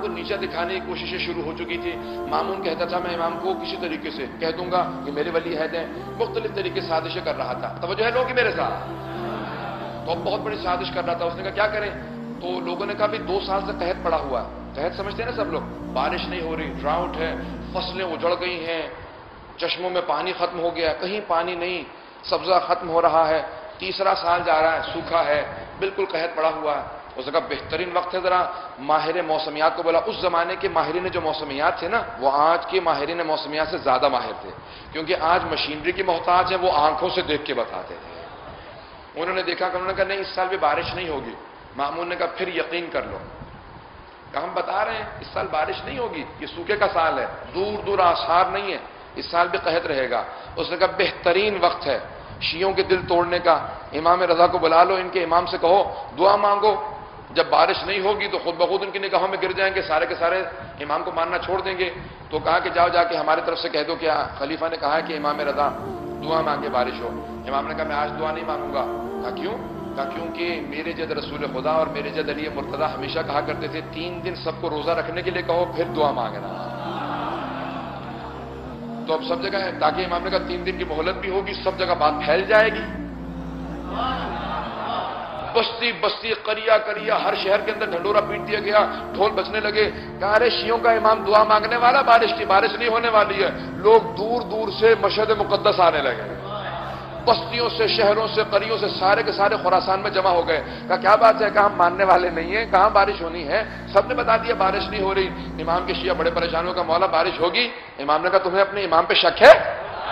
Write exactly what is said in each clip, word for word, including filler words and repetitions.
کو نیچا دکھانے کی کوششیں شروع ہو چکی تھی. مامون کہتا تھا میں امام کو کسی طریقے سے کہہ دوں گا کہ میرے ولی عہد ہیں. مختلف طریقے سے سازشیں کر رہا تھا. توجہ ہے لوگوں کی میرے ساتھ؟ تو اب بہت بڑی سازش کر رہا تھا. اس نے کہا کیا کریں؟ تو لوگوں نے کہا بھی دو سال سے قحط پڑا ہوا ہے. قحط سمجھتے ہیں نا سب لوگ؟ بارش نہیں ہو رہی, ڈراؤٹ ہے, فصلیں اجڑ گئی ہیں, چشموں میں پانی ختم ہو گیا, کہیں پانی نہیں, سبزہ ختم ہو رہا ہے, تیسرا سال جا رہا ہے, سوکھا ہے, بالکل قحط پڑا ہوا ہے. اس نے کہا بہترین وقت ہے, ذرا ماہر موسمیات کو بولا. اس زمانے کے ماہرین جو موسمیات تھے نا وہ آج کے ماہرین موسمیات سے زیادہ ماہر تھے, کیونکہ آج مشینری کی محتاج ہیں, وہ آنکھوں سے دیکھ کے بتاتے تھے. انہوں نے دیکھا کہ انہوں نے کہا نہیں اس سال بھی بارش نہیں ہوگی. مامون نے کہا پھر یقین کر لو. کہ ہم بتا رہے ہیں اس سال بارش نہیں ہوگی, یہ سوکھے کا سال ہے, دور دور آثار نہیں ہے, اس سال بھی قحط رہے گا. اس نے کہا بہترین وقت ہے شیعوں کے دل توڑنے کا, امام رضا کو بلا لو, ان کے امام سے کہو دعا مانگو, جب بارش نہیں ہوگی تو خود بخود ان کی نگاہوں میں گر جائیں گے, سارے کے سارے امام کو ماننا چھوڑ دیں گے. تو کہا کہ جاؤ جا کے ہماری طرف سے کہہ دو کہ خلیفہ نے کہا ہے کہ امام رضا دعا مانگے بارش ہو. امام نے کہا میں آج دعا نہیں مانگوں گا. کہا کیوں؟ کہا کیونکہ میرے جد رسول خدا اور میرے جد علی مرتضیٰ ہمیشہ کہا کرتے تھے تین دن سب کو روزہ رکھنے کے لیے کہو پھر دعا مانگنا. تو اب سب جگہ ہے, تاکہ امام نے کہا تین دن کی مہلت بھی ہوگی, سب جگہ بات پھیل جائے گی. بستی بستی کریا کریا ہر شہر کے اندر ڈھنڈورا پیٹ دیا گیا, ڈھول بجنے لگے. کہا ارے شیعوں کا امام دعا مانگنے والا, بارش کی بارش نہیں ہونے والی ہے. لوگ دور دور سے مشہد مقدس آنے لگے, بستیوں سے, شہروں سے, قریوں سے, سارے کے سارے خراسان میں جمع ہو گئے. کہا کیا بات ہے؟ کہا ہم ماننے والے نہیں ہیں, کہاں بارش ہونی ہے, سب نے بتا دیا بارش نہیں ہو رہی. امام کے شیعہ بڑے پریشان ہو, کا مولا بارش ہوگی. امام نے کہا تمہیں اپنے امام پہ شک ہے؟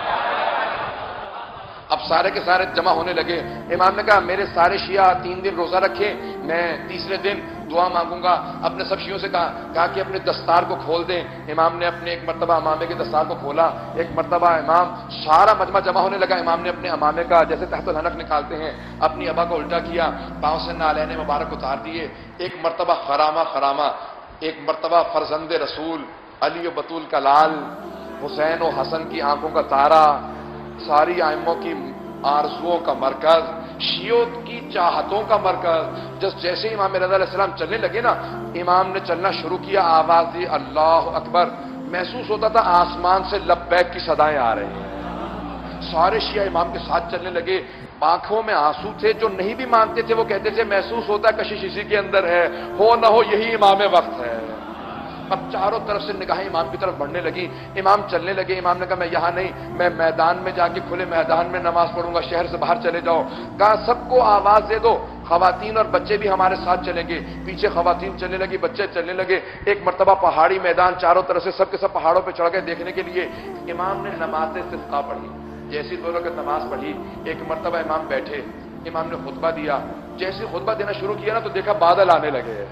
اب سارے کے سارے جمع ہونے لگے. امام نے کہا میرے سارے شیعہ تین دن روزہ رکھیں, میں تیسرے دن دعا مانگوں گا. اپنے سب شیعوں سے کہا کہا کہ اپنے دستار کو کھول دیں. امام نے اپنے ایک مرتبہ امامے کے دستار کو کھولا. ایک مرتبہ امام, سارا مجمع جمع ہونے لگا. امام نے اپنے امامے کا جیسے تحت الحنک نکالتے ہیں اپنی ابا کو الٹا کیا, پاؤں سے نالین مبارک اتار دیے. ایک مرتبہ خرامہ خرامہ, ایک مرتبہ فرزند رسول علی و بطول کا لال, حسین و حسن کی آنکھوں کا تارا, ساری ائموں کی آرزوؤں کا مرکز, شیعوں کی چاہتوں کا مرکز. جس جیسے امام رضا علیہ السلام چلنے لگے نا, امام نے چلنا شروع کیا, آواز دی اللہ اکبر, محسوس ہوتا تھا آسمان سے لبیک کی صدائیں آ رہی ہیں. سارے شیعہ امام کے ساتھ چلنے لگے. آنکھوں میں آنسو تھے, جو نہیں بھی مانتے تھے وہ کہتے تھے محسوس ہوتا ہے کشش اسی کے اندر ہے, ہو نہ ہو یہی امام وقت ہے. اب چاروں طرف سے نگاہیں امام کی طرف بڑھنے لگی. امام چلنے لگے. امام نے کہا میں یہاں نہیں, میں میدان میں جا کے کھلے میدان میں نماز پڑھوں گا, شہر سے باہر چلے جاؤ. کہا سب کو آواز دے دو, خواتین اور بچے بھی ہمارے ساتھ چلیں گے. پیچھے خواتین چلنے لگی, بچے چلنے لگے. ایک مرتبہ پہاڑی میدان, چاروں طرف سے سب کے سب پہاڑوں پہ چڑھ گئے دیکھنے کے لیے. امام نے نماز استسقاء پڑھی. جیسی دونوں کی نماز پڑھی, ایک مرتبہ امام بیٹھے, امام نے خطبہ دیا. جیسے خطبہ دینا شروع کیا نا تو دیکھا بادل آنے لگے.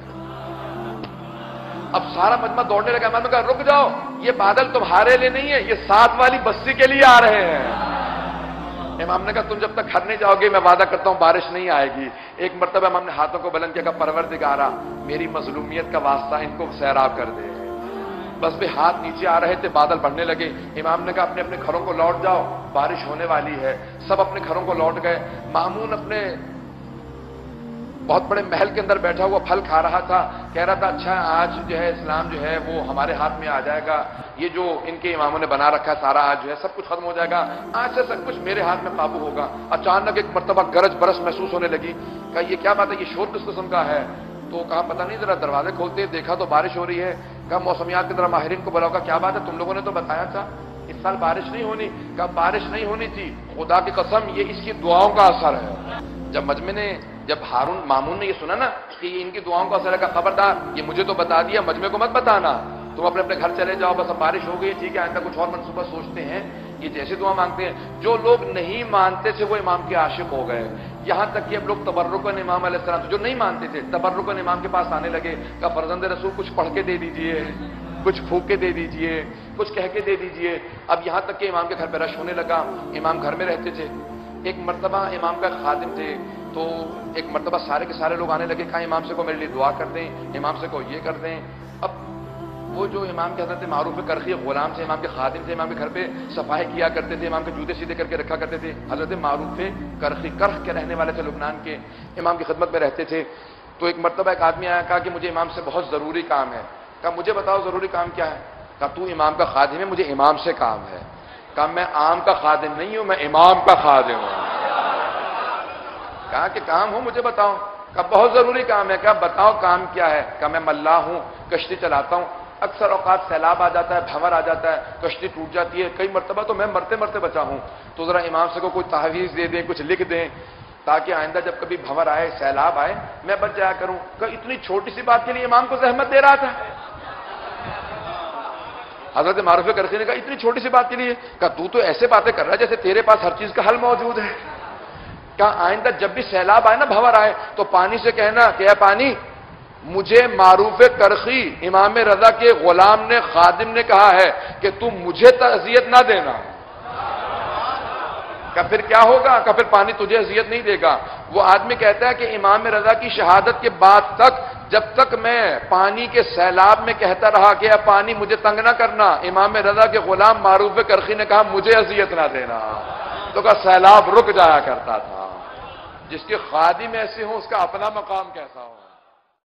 اب سارا مجمع دوڑنے لگا. امام نے کہا رک جاؤ, یہ بادل تمہارے لیے نہیں ہے, یہ ساتھ والی بستی کے لیے آ رہے ہیں. امام نے کہا تم جب تک گھر نہیں جاؤ گے میں وعدہ کرتا ہوں بارش نہیں آئے گی. ایک مرتبہ امام نے ہاتھوں کو بلند کیا, کہ پروردگارا میری مظلومیت کا واسطہ ان کو سیراب کر دے. بس بھی ہاتھ نیچے آ رہے تھے, بادل بڑھنے لگے. امام نے کہا اپنے اپنے گھروں کو لوٹ جاؤ, بارش ہونے والی ہے. سب اپنے گھروں کو لوٹ گئے. مامون اپنے بہت بڑے محل کے اندر بیٹھا ہوا پھل کھا رہا تھا, کہہ رہا تھا اچھا آج جو ہے اسلام جو ہے وہ ہمارے ہاتھ میں آ جائے گا, یہ جو ان کے اماموں نے بنا رکھا ہے سارا آج جو ہے سب کچھ ختم ہو جائے گا, آج سے سب کچھ میرے ہاتھ میں قابو ہوگا. اچانک ایک مرتبہ گرج برس محسوس ہونے لگی. کہا یہ کیا بات ہے, یہ شور کس قسم کا ہے؟ تو کہا پتہ نہیں, ذرا دروازے کھولتے دیکھا تو بارش ہو رہی ہے. کہا موسمیات کی طرح ماہرین کو بلاؤ. کا کیا بات ہے, تم لوگوں نے تو بتایا تھا اس سال بارش نہیں ہونی. کہا بارش نہیں ہونی تھی, خدا کی قسم یہ اس کی دعاؤں کا اثر ہے. جب مجمع نے, جب ہارون مامون نے یہ سنا نا کہ یہ ان کی دعاؤں کا اثر ہے, کا خبردار یہ مجھے تو بتا دیا, مجمع کو مت بتانا, تم اپنے اپنے گھر چلے جاؤ, بس اب بارش ہو گئی ٹھیک ہے, آئندہ کچھ اور منصوبہ سوچتے ہیں. یہ جیسے دعا مانگتے ہیں, جو لوگ نہیں مانتے تھے وہ امام کے عاشق ہو گئے. یہاں تک کہ اب لوگ تبرکن امام علیہ السلام, جو نہیں مانتے تھے تبرکن امام کے پاس آنے لگے. کہ فرزند رسول کچھ پڑھ کے دے دیجئے, کچھ پھونک کے دے دیجئے, کچھ کہہ کے دے دیجئے. اب یہاں تک کہ امام کے گھر پہ رش ہونے لگا. امام گھر میں رہتے تھے. ایک مرتبہ امام کا خادم تھے, تو ایک مرتبہ سارے کے سارے لوگ آنے لگے. کہا امام سے کو میرے لیے دعا کر دیں, امام سے کو یہ کر دیں. اب وہ جو امام کے حضرت معروف کرخی غلام تھے, امام کے خادم تھے, امام کے گھر پہ صفائی کیا کرتے تھے, امام کے جوتے سیدھے کر کے رکھا کرتے تھے. حضرت معروف کرخی, کرخ کے رہنے والے تھے لبنان کے, امام کی خدمت میں رہتے تھے. تو ایک مرتبہ ایک آدمی آیا, کہا کہ مجھے امام سے بہت ضروری کام ہے. کہا مجھے بتاؤ ضروری کام کیا ہے؟ کہا تو امام کا خادم ہے، مجھے امام سے کام ہے۔ کہا میں عام کا خادم نہیں ہوں، میں امام کا خادم ہوں۔ کہا کہ کام ہو مجھے بتاؤ۔ کہا بہت ضروری کام ہے۔ کہا بتاؤ کام کیا ہے؟ کہا میں ملاح ہوں، کشتی چلاتا ہوں، اکثر اوقات سیلاب آ جاتا ہے، بھنور آ جاتا ہے، کشتی ٹوٹ جاتی ہے، کئی مرتبہ تو میں مرتے مرتے بچا ہوں، تو ذرا امام سے کو کوئی تحویز دے دیں، کچھ لکھ دیں تاکہ آئندہ جب کبھی بھنور آئے، سیلاب آئے، میں بچ جایا کروں۔ کہ اتنی چھوٹی سی بات کے لیے امام کو زحمت دے رہا تھا۔ حضرت معروف کرسی نے کہا اتنی چھوٹی سی بات کے لیے؟ کہا تو تو ایسے باتیں کر رہا ہے جیسے تیرے پاس ہر چیز کا حل موجود ہے۔ کہا آئندہ جب بھی سیلاب آئے نا، بھنور آئے، تو پانی سے کہنا کہ اے پانی، مجھے معروف کرخی امام رضا کے غلام نے، خادم نے کہا ہے کہ تم مجھے اذیت نہ دینا۔ کہ پھر کیا ہوگا؟ کہ پھر پانی تجھے اذیت نہیں دے گا۔ وہ آدمی کہتا ہے کہ امام رضا کی شہادت کے بعد تک، جب تک میں پانی کے سیلاب میں کہتا رہا کہ اے پانی مجھے تنگ نہ کرنا، امام رضا کے غلام معروف کرخی نے کہا مجھے اذیت نہ دینا، تو کہا سیلاب رک جایا کرتا تھا۔ جس کے خادم ایسے ہوں اس کا اپنا مقام کیسا ہو۔